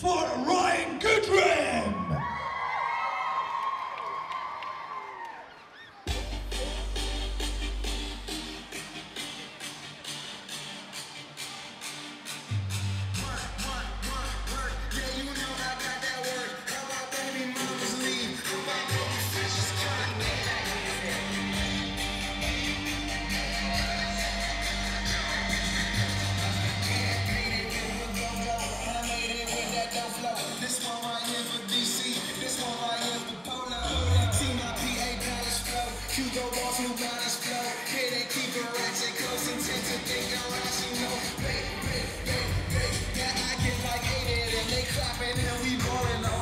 for Ryan GOODRUM. This one right here for DC, this one right here for Polo. See my PA balance flow, Hugo Boss, new balance flow. Here they keep it ratchet, close intent to think I'm rational. Yeah, I get like 8 of them, they clapping and we ballin'